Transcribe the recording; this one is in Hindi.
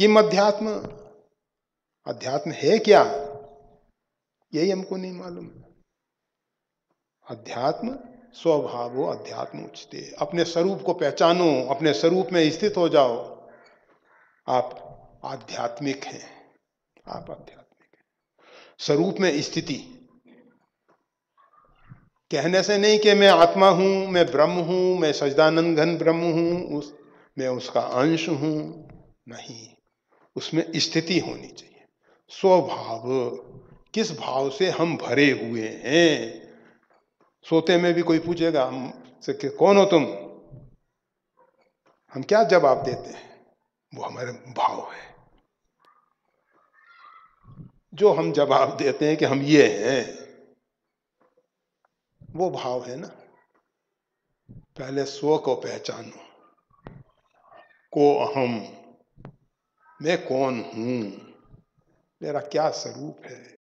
किम अध्यात्म, अध्यात्म है क्या, यही हमको नहीं मालूम। अध्यात्म स्वभावो अध्यात्म उच्यते, अपने स्वरूप को पहचानो, अपने स्वरूप में स्थित हो जाओ, आप आध्यात्मिक हैं, आप आध्यात्मिक हैं। स्वरूप में स्थिति, कहने से नहीं कि मैं आत्मा हूं, मैं ब्रह्म हूं, मैं सच्चिदानंद घन ब्रह्म हूं, मैं उसका अंश हूं, नहीं, उसमें स्थिति होनी चाहिए। स्वभाव, किस भाव से हम भरे हुए हैं। सोते में भी कोई पूछेगा हमसे कि कौन हो तुम, हम क्या जवाब देते हैं, वो हमारे भाव है। जो हम जवाब देते हैं कि हम ये हैं, वो भाव है ना। पहले स्व को पहचानो, को अहम, मैं कौन हूं, मेरा क्या स्वरूप है,